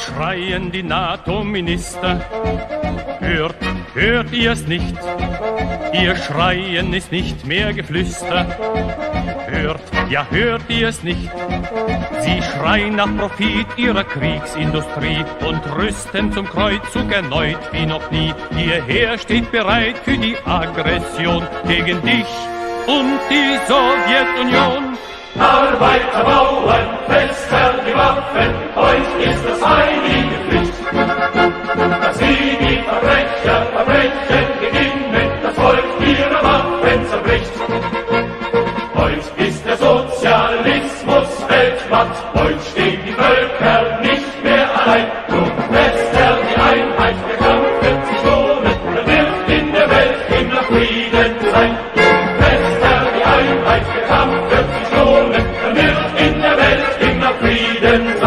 schreien die NATO-Minister. Hört ihr es nicht? Ihr Schreien ist nicht mehr Geflüster. Hört ihr es nicht? Sie schreien nach Profit ihrer Kriegsindustrie und rüsten zum Kreuzzug erneut wie noch nie. Ihr Heer steht bereit für die Aggression gegen dich und die Sowjetunion. Arbeiter, Bauern, fester die Waffen, euch ist es heilige Pflicht, dass sie die Verbrechen beginnen, das Volk ihre Waffen zerbricht. Euch ist der Sozialismus weltmatt, euch stehen die Völker nicht mehr allein. Nun fester die Einheit, der Kampf wird sich lohnen, dann wird in der Welt immer Frieden sein. Fester die Einheit, der Kampf wird sich lohnen, dann wird in der Welt immer Frieden sein.